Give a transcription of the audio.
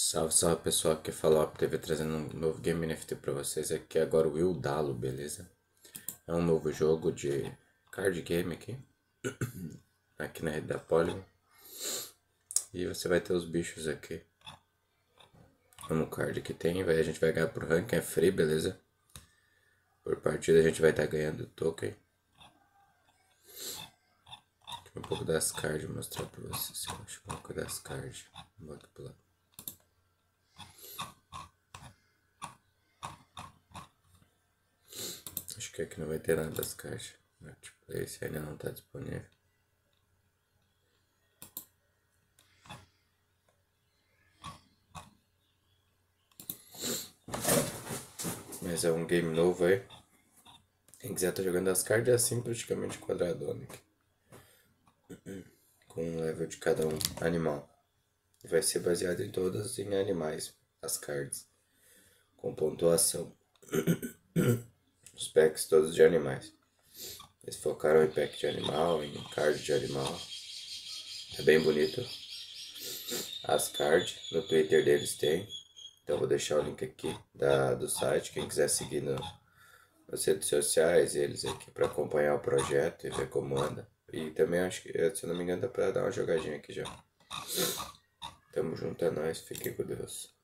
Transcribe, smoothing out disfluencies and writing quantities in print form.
Salve, salve pessoal, aqui é Falop TV trazendo um novo Game NFT pra vocês. Aqui é agora o Will Dalo, beleza? É um novo jogo de card game aqui na rede da Polygon. E você vai ter os bichos aqui no card que tem, a gente vai ganhar pro ranking, é free, beleza? Por partida a gente vai estar ganhando token. Aqui um pouco das cards, vou mostrar pra vocês. Eu acho um pouco das cards. Bota pro lado. Acho que aqui não vai ter nada das cartas. Esse ainda não está disponível. Mas é um game novo aí. Quem quiser tá jogando as cartas é assim, praticamente quadradona aqui. Com um level de cada um animal. Vai ser baseado em todas em animais, as cards. Com pontuação. Os packs todos de animais. Eles focaram em pack de animal, em card de animal. É bem bonito. As cards no Twitter deles tem. Então vou deixar o link aqui do site. Quem quiser seguir nas redes sociais, eles aqui para acompanhar o projeto e ver como anda. E também acho que, se eu não me engano, dá pra dar uma jogadinha aqui já. Tamo junto, é nóis. Fiquem com Deus.